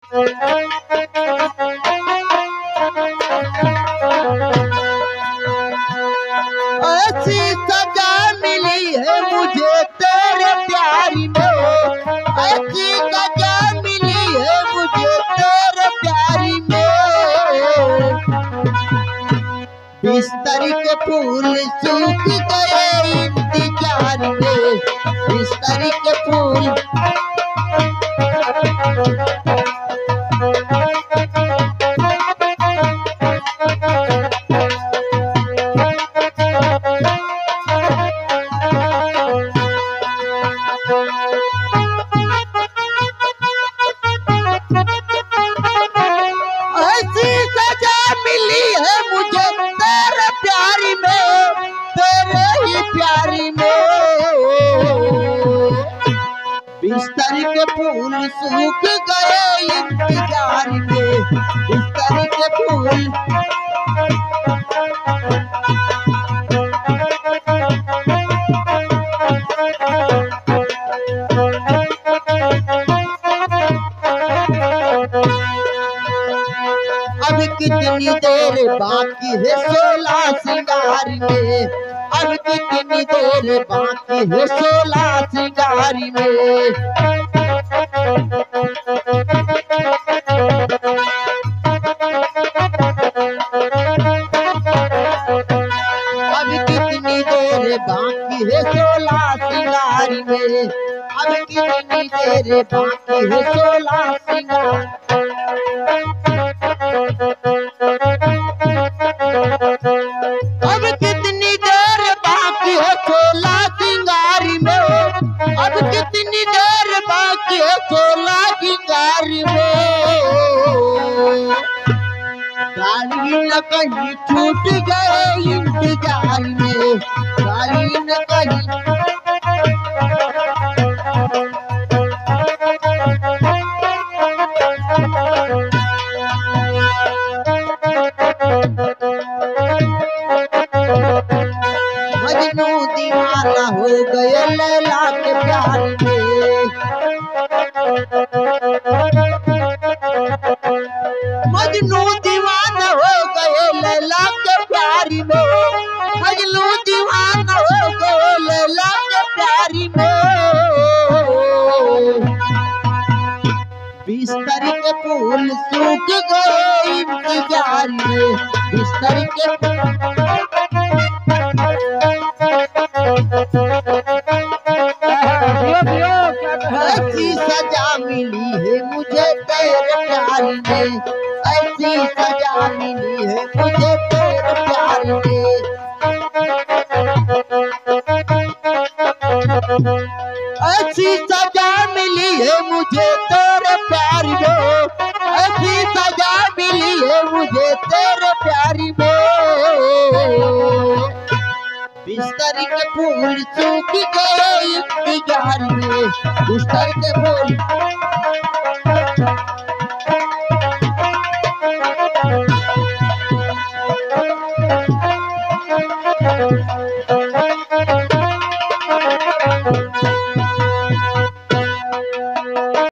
ऐसी सजा मिली है मुझे तेरे प्यार में, ऐसी सजा मिली है मुझे तेरे प्यार में। बिस्तर के फूल सूख गए इंतजार में, बिस्तर के फूल ऐसी सजा मिली है मुझे तेरे प्यार में, तेरे ही प्यार में। बिस्तर के फूल सूख गए इंतजार में, बिस्तर के फूल अब कितनी देर बाकी है 16 सिंगार में, अब कितनी देर बाकी है 16 सिंगार में। अब कितनी देर बाकी है 16 सिंगार में, अब कितनी देर बाकी है 16 सिंगार। अब कितनी देर बाकी है 16 सिंगार में, अब कितनी देर बाकी है 16 सिंगार में। गाली न कहीं छूट गए इंतजार में, गाली न कहीं मजनू दीवाना हो गए लैला के प्यार में, मजनू दीवाना हो गए लैला के प्यार में, मजनू दीवाना हो गए लैला के प्यार में। बिस्तर के फूल सूख गए इंतजार में, बिस्तर के ऐसी सजा मिली है मुझे तेरे प्यार में, ऐसी सजा मिली है मुझे तेरे प्यार में। ऐसी सजा मिली है मुझे तेरे प्यार में, ऐसी सजा मिली है मुझे तेरे प्यार में। बिस्तर के फूल सूख गए इंतजार में, बिस्तर के फूल